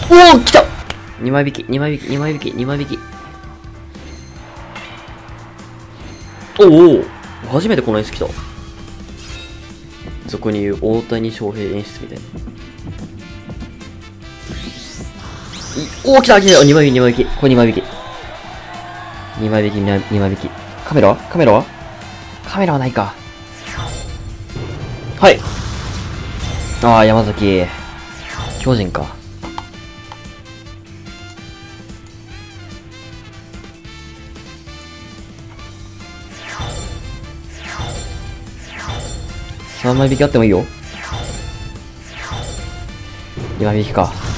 おお来た !2 枚引き、2枚引き、2枚引き、2枚引き。おお初めてこの演出来た。俗に言う大谷翔平演出みたいな。おお来た来た !2 枚引き、2枚引き。これ2枚引き。2枚引き、2枚引き。カメラはカメラはカメラはないか。はい。ああ、山崎。巨人か。3枚引きあってもいいよ。2枚引きか。